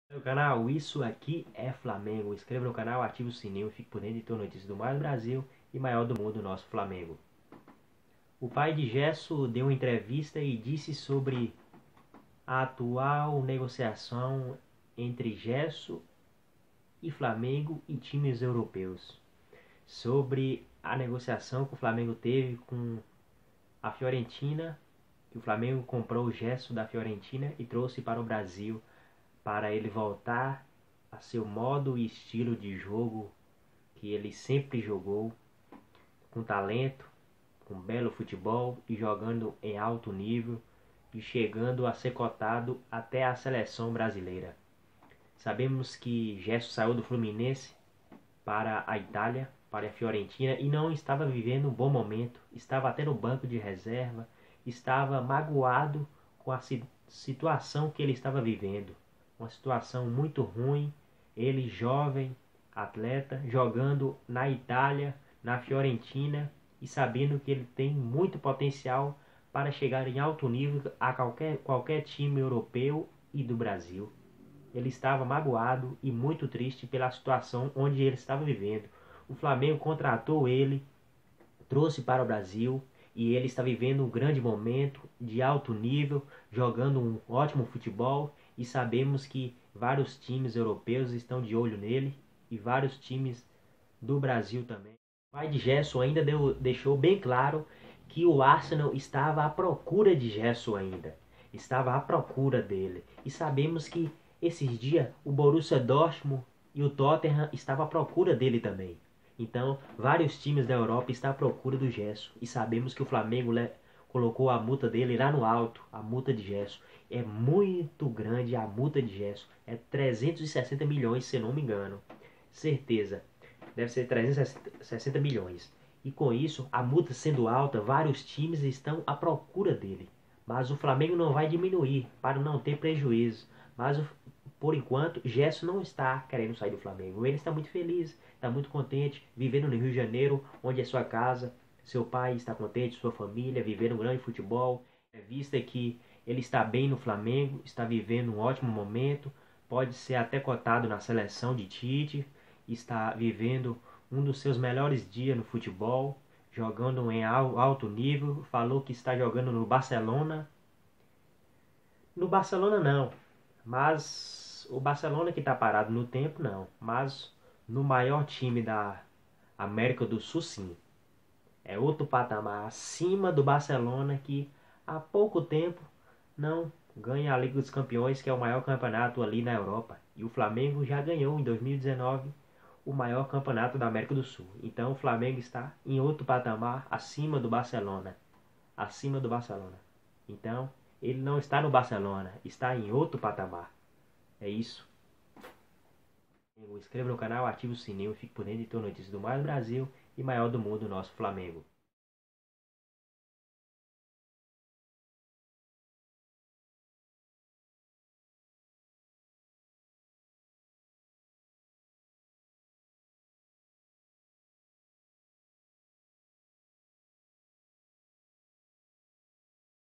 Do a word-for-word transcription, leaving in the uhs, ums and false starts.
No canal, isso aqui é Flamengo. Inscreva no canal, ative o sininho, fique por dentro de todas as notícias do mais Brasil e maior do mundo, nosso Flamengo. O pai de Gesso deu uma entrevista e disse sobre a atual negociação entre Gesso e Flamengo e times europeus. Sobre a negociação que o Flamengo teve com a Fiorentina, que o Flamengo comprou o Gesso da Fiorentina e trouxe para o Brasil para ele voltar a seu modo e estilo de jogo que ele sempre jogou, com talento, com belo futebol e jogando em alto nível e chegando a ser cotado até a seleção brasileira. Sabemos que Gesso saiu do Fluminense para a Itália, para a Fiorentina, e não estava vivendo um bom momento, estava até no banco de reserva, estava magoado com a situação que ele estava vivendo. Uma situação muito ruim, ele jovem, atleta, jogando na Itália, na Fiorentina, e sabendo que ele tem muito potencial para chegar em alto nível a qualquer, qualquer time europeu e do Brasil. Ele estava magoado e muito triste pela situação onde ele estava vivendo. O Flamengo contratou ele, trouxe para o Brasil, e ele está vivendo um grande momento de alto nível, jogando um ótimo futebol, e sabemos que vários times europeus estão de olho nele e vários times do Brasil também. O pai de Gesso ainda deu, deixou bem claro que o Arsenal estava à procura de Gesso ainda. Estava à procura dele. E sabemos que esses dias o Borussia Dortmund e o Tottenham estavam à procura dele também. Então, vários times da Europa estão à procura do Gesso. E sabemos que o Flamengo colocou a multa dele lá no alto. A multa de Gesso. É muito grande a multa de Gesso. É trezentos e sessenta milhões, se não me engano. Certeza. Deve ser trezentos e sessenta milhões. E com isso, a multa sendo alta, vários times estão à procura dele. Mas o Flamengo não vai diminuir para não ter prejuízo. Mas por enquanto, Gesso não está querendo sair do Flamengo. Ele está muito feliz, está muito contente, vivendo no Rio de Janeiro, onde é sua casa. Seu pai está contente, sua família, vivendo um grande futebol. É vista que ele está bem no Flamengo, está vivendo um ótimo momento, pode ser até cotado na seleção de Tite, está vivendo um dos seus melhores dias no futebol, jogando em alto nível. Falou que está jogando no Barcelona. No Barcelona não, mas o Barcelona que está parado no tempo não, mas no maior time da América do Sul sim. É outro patamar acima do Barcelona, que há pouco tempo não ganha a Liga dos Campeões, que é o maior campeonato ali na Europa. E o Flamengo já ganhou em dois mil e dezenove o maior campeonato da América do Sul. Então o Flamengo está em outro patamar acima do Barcelona. Acima do Barcelona. Então ele não está no Barcelona, está em outro patamar. É isso. Inscreva no canal, ative o sininho, fique por dentro de todas as notícias do mais Brasil e maior do mundo, nosso Flamengo.